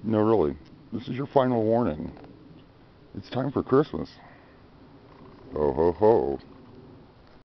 No, really. This is your final warning. It's time for Christmas. Ho, ho, ho.